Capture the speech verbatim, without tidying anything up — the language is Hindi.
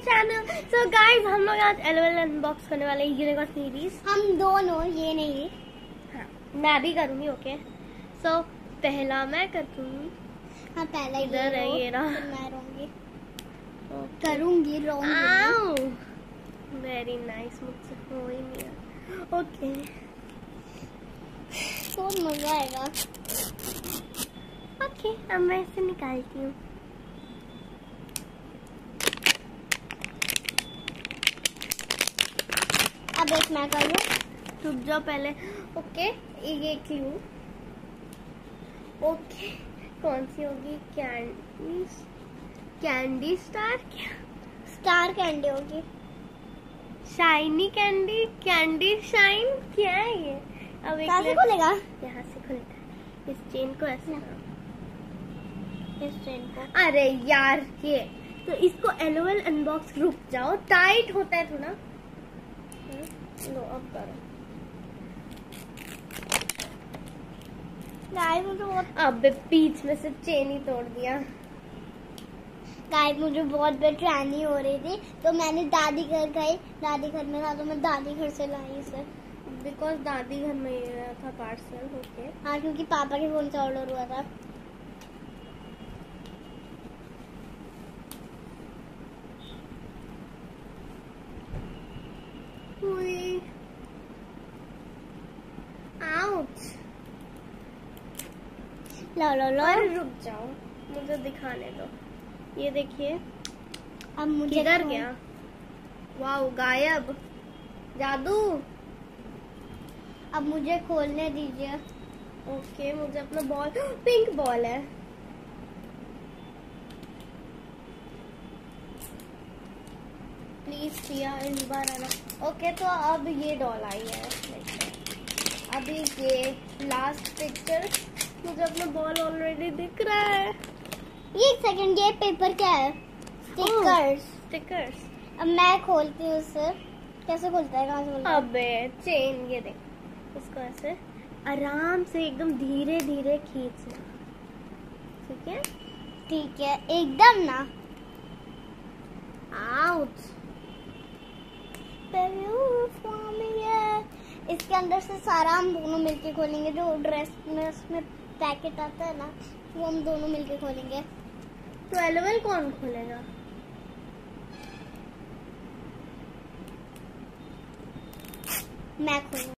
चैनल। सो गाइस, हम लोग आज एलओएल अनबॉक्स करने वाले हैं यूनिकॉर्न सीरीज। हम दोनों, ये नहीं। हाँ, मैं भी करूंगी। ओके, सो so, पहला मैं करूंगी। हाँ, पहला इधर है ये रहा। मैं रहूंगी, करूंगी, रहूंगी। वेरी नाइस, मुझसे हो ही नहीं। ओके, बहुत मजा आएगा। ओके, अब मैं इसे निकालती हूँ। अब एक मैं करूँ। रुक जाओ पहले। ओके, ये क्लू। ओके, कौन सी होगी? कैंडी कैंडी स्टार, क्या? स्टार कैंडी होगी। शाइनी कैंडी, कैंडी शाइन, क्या है ये? अब एक कहाँ से खुलेगा? यहाँ से खुलता है। इस चेन को ऐसे, इस चेन को। अरे यार, ये तो इसको एलओएल अनबॉक्स। रुक जाओ, टाइट होता है थोड़ा। लो, अब करो। गाइस, मुझे बहुत अब बीच में से चेन ही तोड़ दिया। गाइस, मुझे बहुत बेचैनी हो रही थी, तो मैंने दादी घर गई। दादी घर में था तो मैं दादी घर से लाई इसे। बिकॉज दादी घर में ये रहा था पार्सल। ओके, हाँ, क्योंकि पापा के फोन से ऑर्डर हुआ था। आउच। लो लो लो। अरे रुक जाओ, मुझे दिखाने दो। ये देखिए, अब मुझे किधर गया? वाओ, गायब। जादू। अब मुझे खोलने दीजिए। ओके, मुझे अपना बॉल, पिंक बॉल है। प्लीज सिया, इस बार आना। ओके, तो अब ये डॉल आई है। अभी ये लास्ट पिक्चर, मुझे अपना बॉल ऑलरेडी दिख रहा है। ये एक सेकंड, ये पेपर क्या है? स्टिकर्स। स्टिकर्स। अब मैं खोलती हूँ उसे। कैसे खुलता है? कहाँ से खुलता है? अबे चेन, ये देख, इसको ऐसे आराम से एकदम धीरे धीरे खींचना। ठीक है? ठीक है, एकदम ना। आउट। इसके अंदर से सारा हम दोनों मिलके खोलेंगे। जो ड्रेस में उसमें पैकेट आता है ना, वो हम दोनों मिलके खोलेंगे। तो एलओएल कौन खोलेगा? मैं खोलूंगी।